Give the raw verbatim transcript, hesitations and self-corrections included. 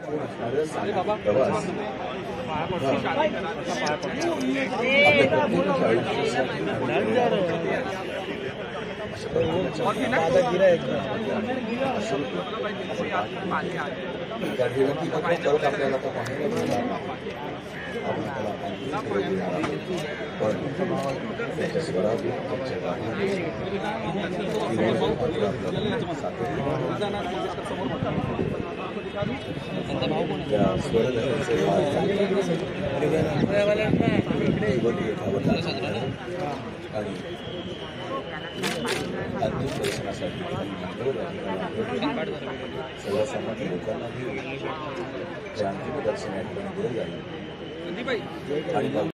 प्रवास आपल्याला पण त्याच्या स्वरात त्या स्वरलहरीचे आणि अंतिम दर्शनासाठी सर्वसामान्य लोकांनाही जे अंतिम दर्शन या ठिकाणी दिलं जाईल आणि